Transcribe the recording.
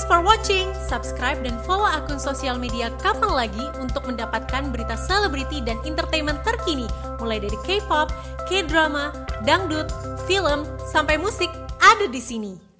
Thanks for watching. Subscribe dan follow akun sosial media KapanLagi untuk mendapatkan berita selebriti dan entertainment terkini, mulai dari K-pop, K-drama, dangdut, film, sampai musik ada di sini.